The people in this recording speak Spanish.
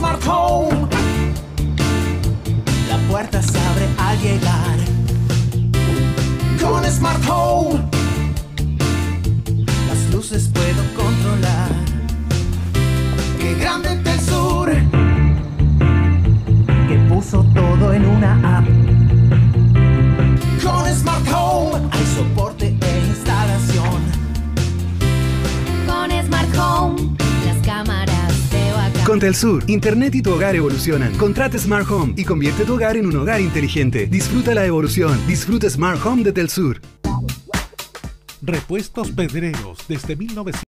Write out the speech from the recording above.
Smart Home, la puerta se abre al llegar. Con Smart Home, las luces puedo controlar. Qué grande Telsur, que puso todo en una app. Con Smart Home hay soporte e instalación. Con Smart Home, las cámaras de backup. Con Telsur, Internet y tu hogar evolucionan. Contrata Smart Home y convierte tu hogar en un hogar inteligente. Disfruta la evolución. Disfruta Smart Home de Telsur. Repuestos Pedreros desde 1900.